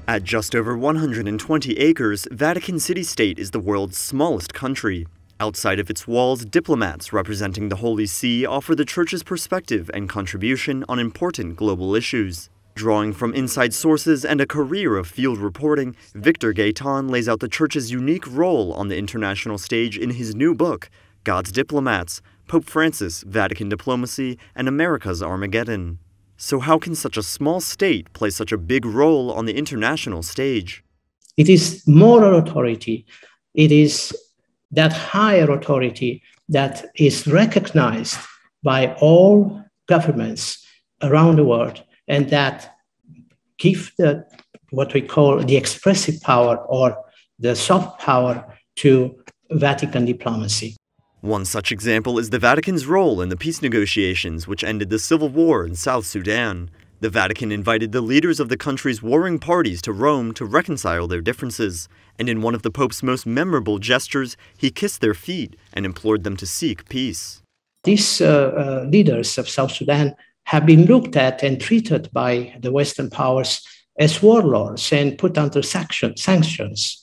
At just over 120 acres, Vatican City-State is the world's smallest country. Outside of its walls, diplomats representing the Holy See offer the Church's perspective and contribution on important global issues. Drawing from inside sources and a career of field reporting, Victor Gaitan lays out the Church's unique role on the international stage in his new book, God's Diplomats, Pope Francis, Vatican Diplomacy, and America's Armageddon. So how can such a small state play such a big role on the international stage? It is moral authority. It is that higher authority that is recognized by all governments around the world, and that give what we call the expressive power or the soft power to Vatican diplomacy. One such example is the Vatican's role in the peace negotiations which ended the civil war in South Sudan. The Vatican invited the leaders of the country's warring parties to Rome to reconcile their differences, and in one of the Pope's most memorable gestures, he kissed their feet and implored them to seek peace. These leaders of South Sudan have been looked at and treated by the Western powers as warlords and put under sanctions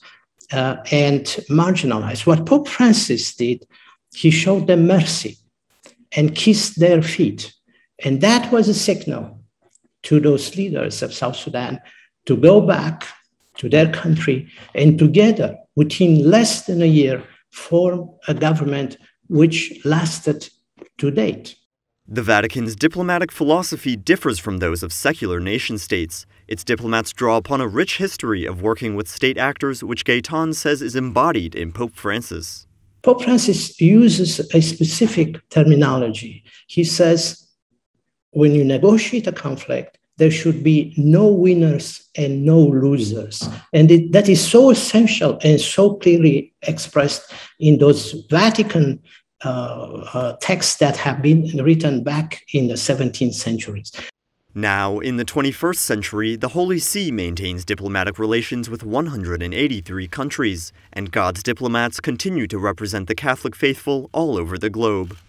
and marginalized. What Pope Francis did, he showed them mercy and kissed their feet. And that was a signal to those leaders of South Sudan to go back to their country and together, within less than a year, form a government which lasted to date. The Vatican's diplomatic philosophy differs from those of secular nation-states. Its diplomats draw upon a rich history of working with state actors, which Gaitan says is embodied in Pope Francis. Pope Francis uses a specific terminology. He says, when you negotiate a conflict, there should be no winners and no losers. And that is so essential and so clearly expressed in those Vatican texts that have been written back in the 17th centuries. Now, in the 21st century, the Holy See maintains diplomatic relations with 183 countries, and God's diplomats continue to represent the Catholic faithful all over the globe.